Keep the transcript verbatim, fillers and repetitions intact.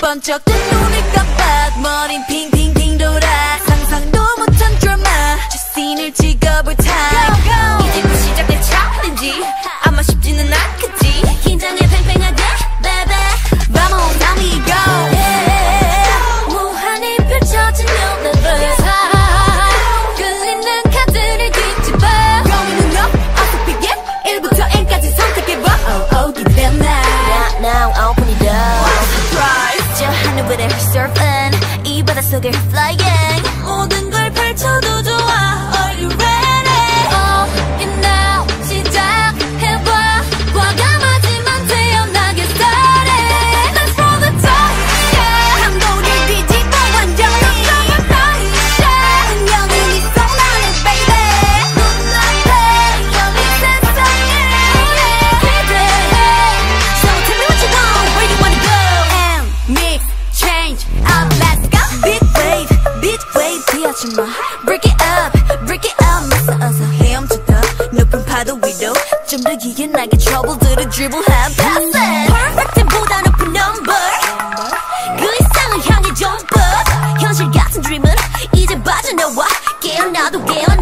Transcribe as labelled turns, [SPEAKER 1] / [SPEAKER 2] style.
[SPEAKER 1] 번쩍 뜬 눈을 깜빡 머린 핑핑핑 돌아 상상도 못한 드라마 저 씬을 찍어볼 타임 이제부터 시작된 챌린지 아마 쉽지는 않겠지 긴장해 팽팽하게 baby Vamos now we go yeah. 무한히 펼쳐진 new level 끌리는 카드를 뒤집어 Going up 어서 begin 일부터 N까지 선택해봐 oh oh 기대된다 Now now open it up Surprise 저 하늘 위에 surfing 이 바닷속에 flying 모든 걸 펼쳐도 좋아 Are you ready? Oh you know 시작해봐 과감하지만 태연하게 started Let's roll the dice yeah. 감동을 뒤집어 완전히 깜깜한 shot 운명은 이 손 안에 baby 눈앞에 여기 세상에 기대해 So tell me what you want where you wanna go And mix change up let's go Big wave big wave 비하지마 Break it up break it up 어서 어서 헤엄쳐다 높은 파도 위로 좀 더 이겨나게 trouble들을 dribble have pass it Perfect보다 높은 number 그 이상을 향해 jump up 현실 같은 dream은 이제 빠져나와 깨어나도 깨어나